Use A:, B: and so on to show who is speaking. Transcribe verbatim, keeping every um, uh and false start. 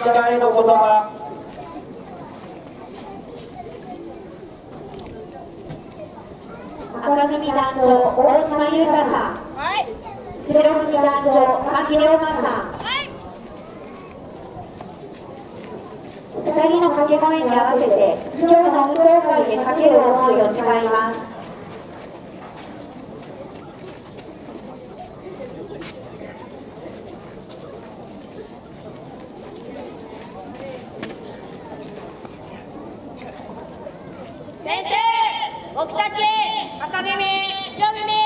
A: 誓いの言葉。
B: 赤組団長大島優太さん、
C: はい、
B: 白組団長牧龍馬さん、
C: はい、
B: ふたりの掛け声に合わせて今日の運動会でかける思いを誓います。
C: 先生、僕たち赤組、白組